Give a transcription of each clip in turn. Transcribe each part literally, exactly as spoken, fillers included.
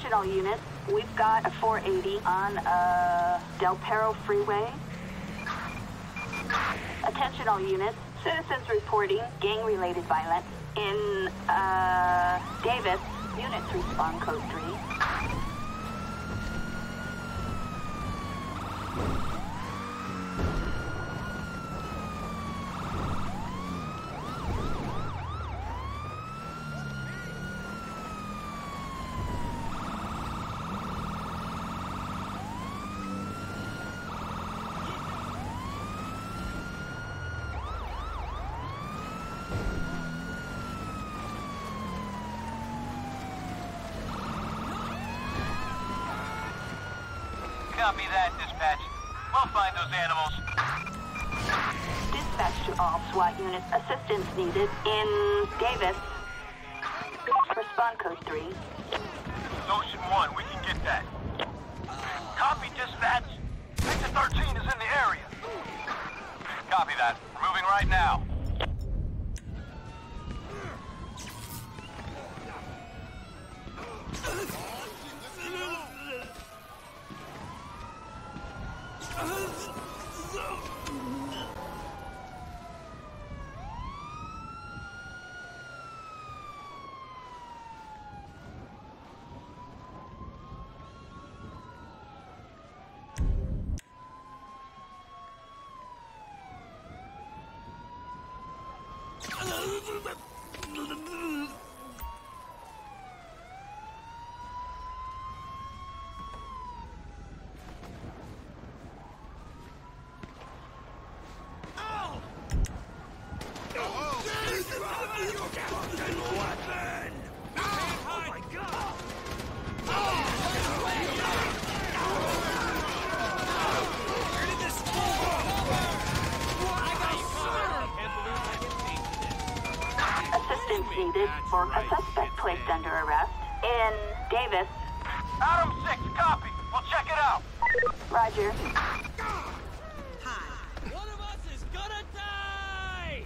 Attention all units, we've got a four eighty on uh, Del Perro Freeway. Attention all units, citizens reporting gang-related violence in uh, Davis. Units respond code three. Copy that, dispatch. We'll find those animals. Dispatch to all SWAT units. Assistance needed in Davis. Respond code three. Ocean one, we can get that. Copy, dispatch. Exit thirteen is in the area. Copy that. We're moving right now. Needed for a suspect placed under arrest in Davis. Adam six, copy. We'll check it out. Roger. Hi. One of us is gonna die!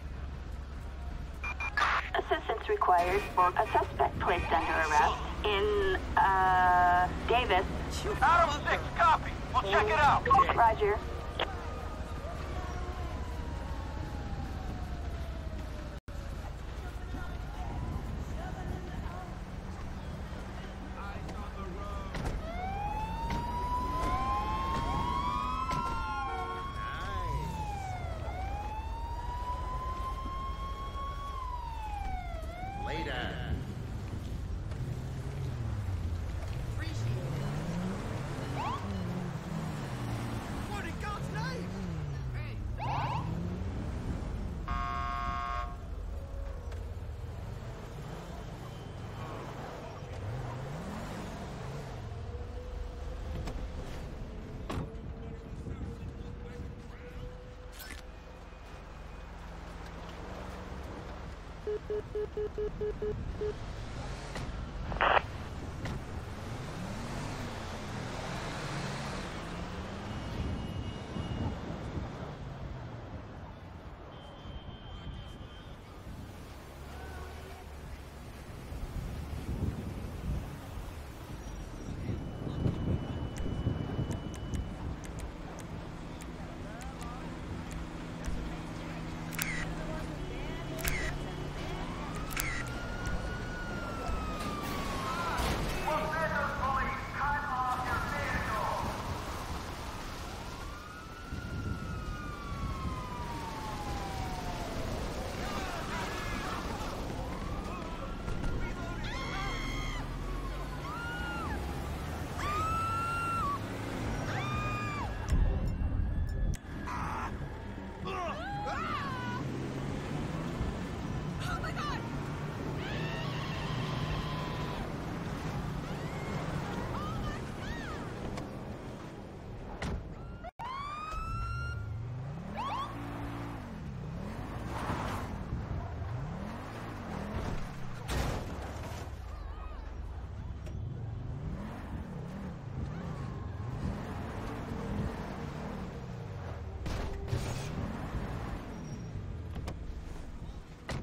Assistance required for a suspect placed under arrest in, uh, Davis. Adam six, copy. We'll check it out. Roger.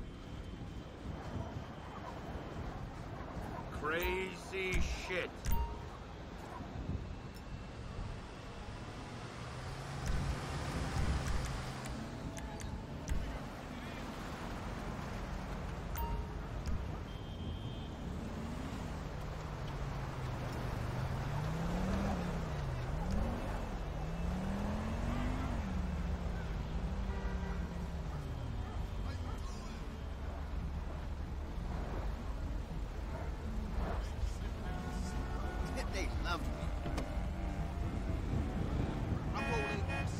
Crazy shit. love me. I'm rolling this.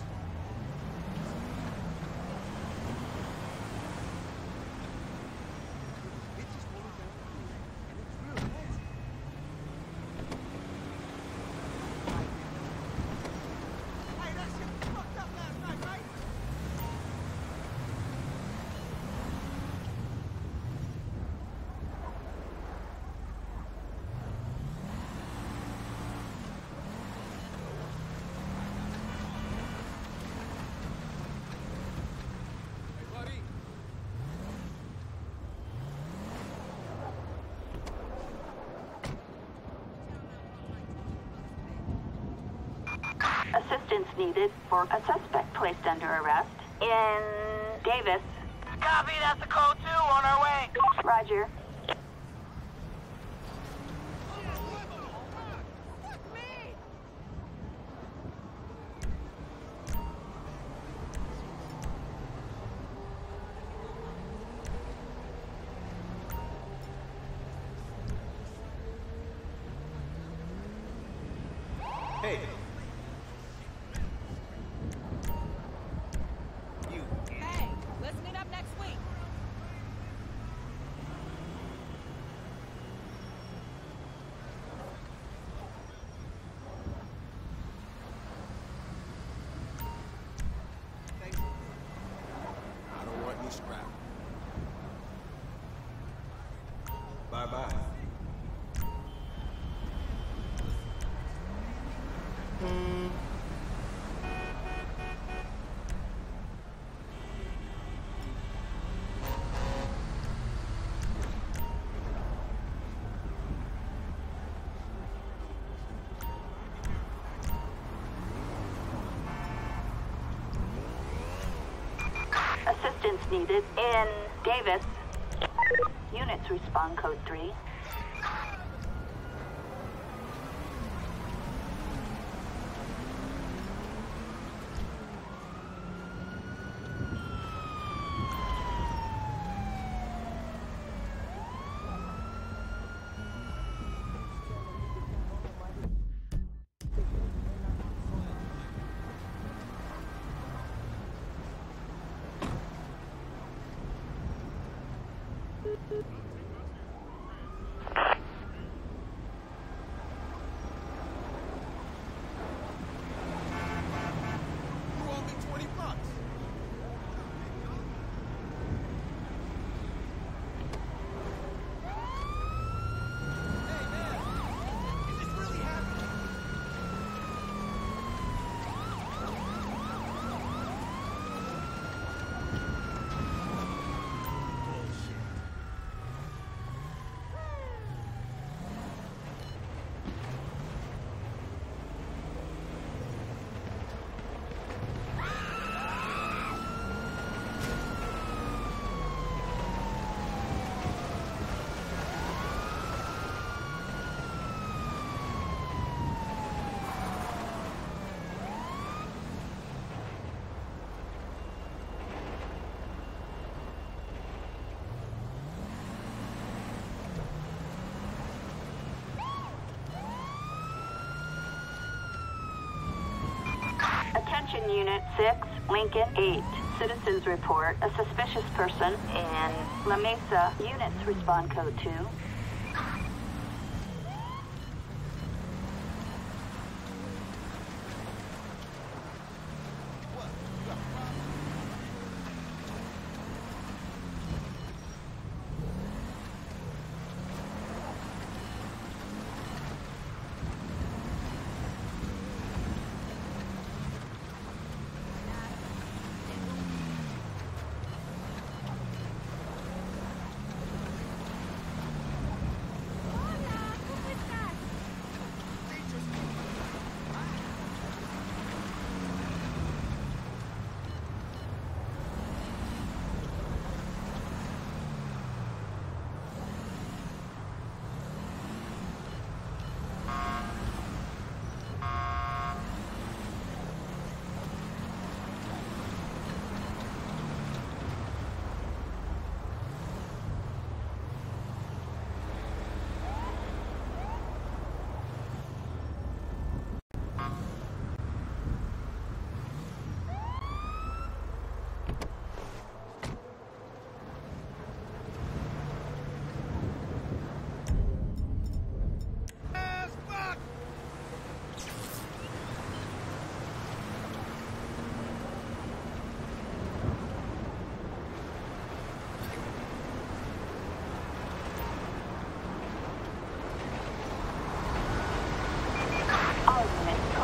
Bitches rolling down the road, and it's real nasty. Hey, that shit was fucked up last night, right? Hey, buddy. Assistance needed for a suspect placed under arrest in Davis. Copy, that's the code two, on our way. Roger. Hey. You. Hey, let's meet up next week. Thanks. I don't want any scrap. Bye-bye. Assistance needed in Davis. Units respond code three. You owe me twenty bucks. Hey, man. Is this really happening? Attention Unit six, Lincoln eight. Citizens report a suspicious person in La Mesa. Units respond code two.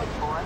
code four.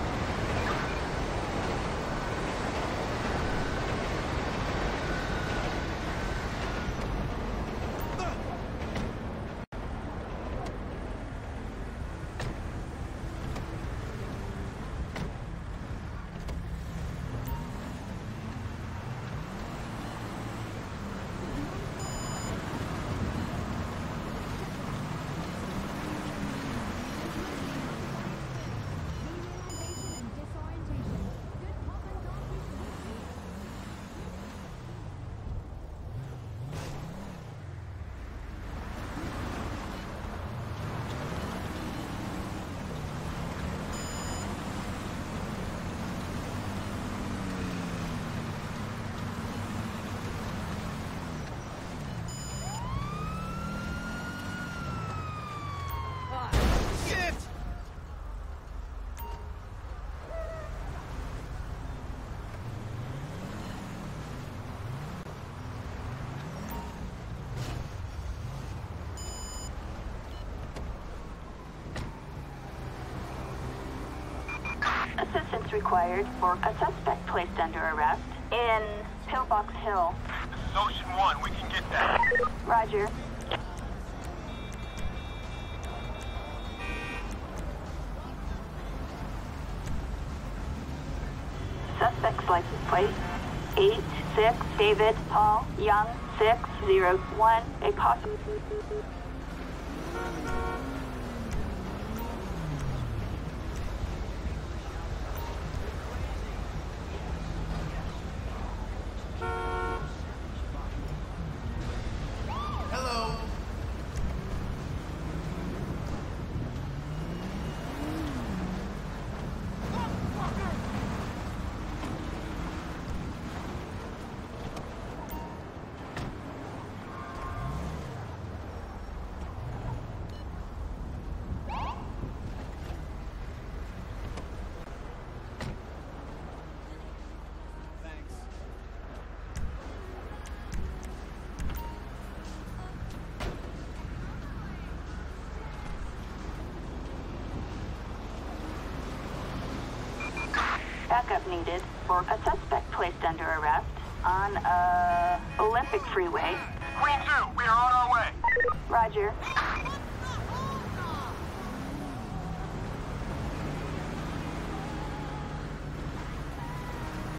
Shit! Assistance required for a suspect placed under arrest in Pillbox Hill. This is Ocean One. We can get that. Roger. Suspect's license plate eight six David Paul Young six zero one. A possible. Hello. Backup needed for a suspect placed under arrest on uh, Olympic Freeway. Queen two, we are on our way. Roger.